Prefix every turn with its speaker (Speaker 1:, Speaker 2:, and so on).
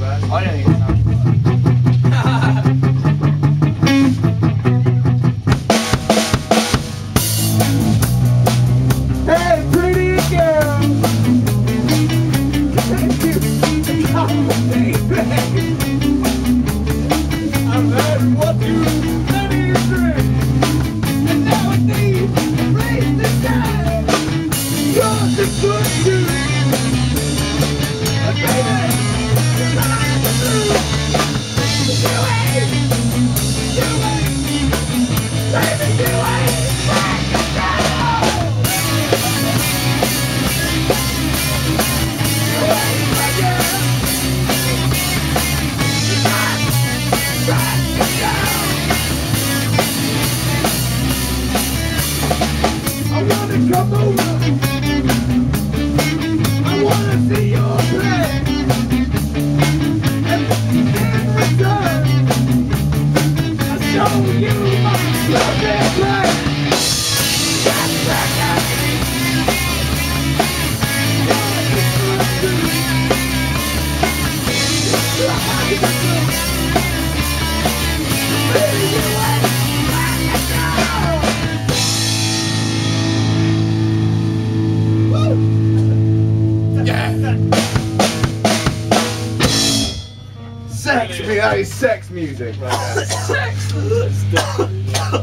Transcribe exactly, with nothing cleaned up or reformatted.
Speaker 1: I don't even know.
Speaker 2: Hey, pretty girl! Thank you. Come with me, babe. I've had what you let you drink, and now I need to raise the tide. You're the good dude. Baby, you're not the truth. You ain't, you ain't, baby, you ain't like a girl. You ain't my girl. You're not like a girl. I wanna come over. I wanna see your play. And in return, I show you my love and play. That's right now. Baby, you ain't like a girl. Woo! Yeah. Sex, me, that is sex music right there. Sex!